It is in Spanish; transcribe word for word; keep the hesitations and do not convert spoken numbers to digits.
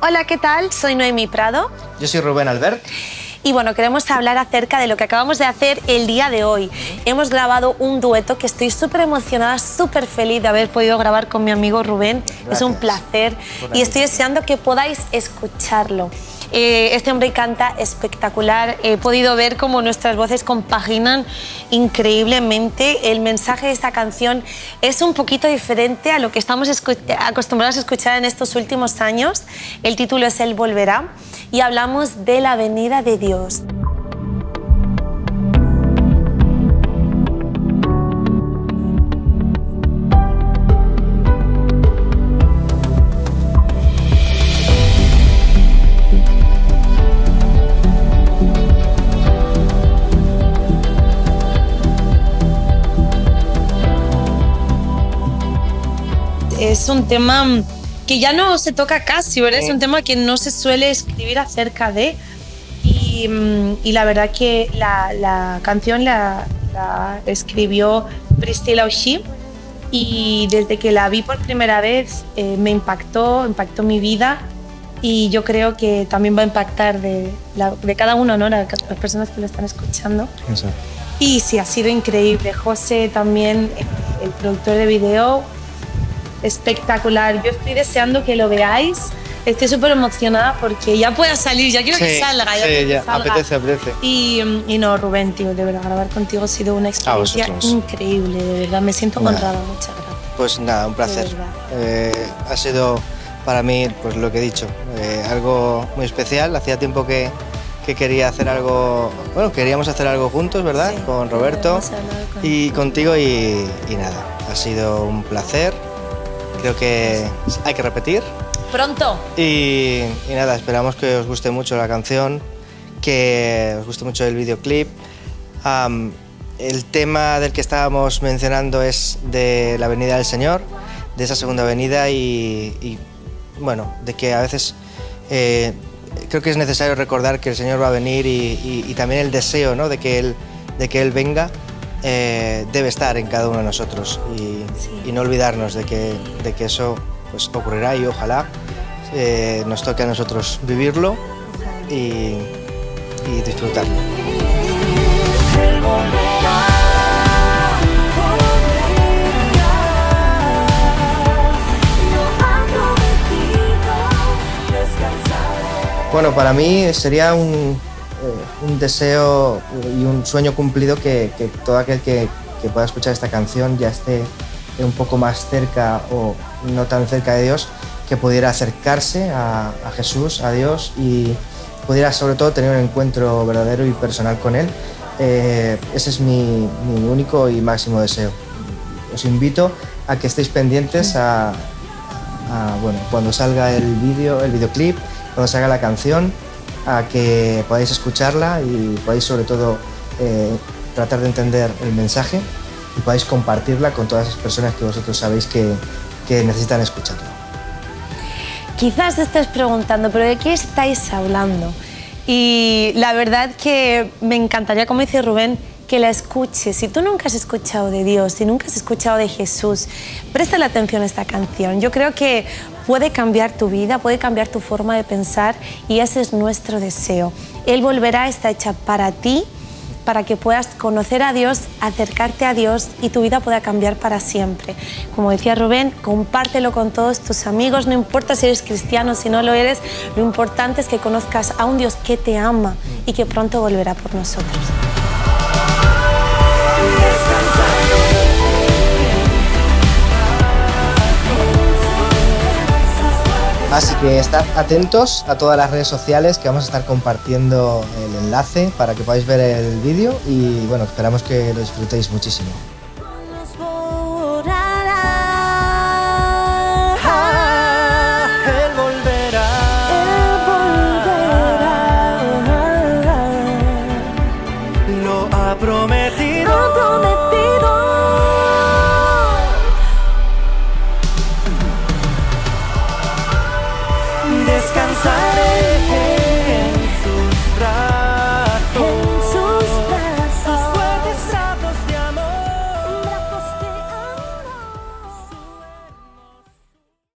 Hola, ¿qué tal? Soy Noemí Prado. Yo soy Rubén Albert. Y bueno, queremos hablar acerca de lo que acabamos de hacer el día de hoy. Hemos grabado un dueto que estoy súper emocionada, súper feliz de haber podido grabar con mi amigo Rubén. Gracias. Es un placer y estoy deseando que podáis escucharlo. Eh, este hombre canta espectacular. He podido ver cómo nuestras voces compaginan increíblemente. El mensaje de esta canción es un poquito diferente a lo que estamos acostumbrados a escuchar en estos últimos años. El título es Él volverá y hablamos de la venida de Dios. Es un tema que ya no se toca casi, ¿verdad? Es un tema que no se suele escribir acerca de. Y, y la verdad que la, la canción la, la escribió Priscilla O'Shea y desde que la vi por primera vez eh, me impactó, impactó mi vida y yo creo que también va a impactar de, la, de cada uno, ¿no? Las personas que lo están escuchando. Eso. Y sí, ha sido increíble. José también, el productor de video, espectacular. Yo estoy deseando que lo veáis. Estoy súper emocionada porque ya pueda salir, ya quiero sí, que salga. Ya, sí, que ya, salga. apetece, apetece. Y, y no, Rubén, tío, de verdad, grabar contigo ha sido una experiencia increíble, de verdad. Me siento nada. honrada, muchas gracias. Pues nada, un placer. Eh, ha sido para mí, pues lo que he dicho, eh, algo muy especial. Hacía tiempo que, que quería hacer algo, bueno, queríamos hacer algo juntos, ¿verdad? Sí, con Roberto con... y contigo y, y nada, ha sido un placer. Creo que hay que repetir. Pronto. Y, y nada, esperamos que os guste mucho la canción, que os guste mucho el videoclip. Um, el tema del que estábamos mencionando es de la venida del Señor, de esa segunda venida y, y bueno, de que a veces eh, creo que es necesario recordar que el Señor va a venir y, y, y también el deseo, ¿no? de, que él, de que Él venga. Eh, debe estar en cada uno de nosotros y, sí. y no olvidarnos de que, de que eso pues, ocurrirá y ojalá eh, nos toque a nosotros vivirlo y, y disfrutarlo. Bueno, para mí sería un un deseo y un sueño cumplido que, que todo aquel que, que pueda escuchar esta canción ya esté un poco más cerca o no tan cerca de Dios, que pudiera acercarse a, a Jesús, a Dios y pudiera sobre todo tener un encuentro verdadero y personal con Él. Eh, ese es mi, mi único y máximo deseo. Os invito a que estéis pendientes a, a bueno, cuando salga el vídeo, el videoclip, cuando salga la canción, a que podáis escucharla y podáis sobre todo eh, tratar de entender el mensaje y podáis compartirla con todas las personas que vosotros sabéis que, que necesitan escucharlo. Quizás te estés preguntando, ¿pero de qué estáis hablando? Y la verdad que me encantaría, como dice Rubén, que la escuches. Si tú nunca has escuchado de Dios, si nunca has escuchado de Jesús, préstale atención a esta canción. Yo creo que puede cambiar tu vida, puede cambiar tu forma de pensar y ese es nuestro deseo. Él volverá, está hecha para ti, para que puedas conocer a Dios, acercarte a Dios y tu vida pueda cambiar para siempre. Como decía Rubén, compártelo con todos tus amigos, no importa si eres cristiano, si no lo eres, lo importante es que conozcas a un Dios que te ama y que pronto volverá por nosotros. Así que estad atentos a todas las redes sociales que vamos a estar compartiendo el enlace para que podáis ver el vídeo y bueno, esperamos que lo disfrutéis muchísimo. Él volverá. Lo ha prometido.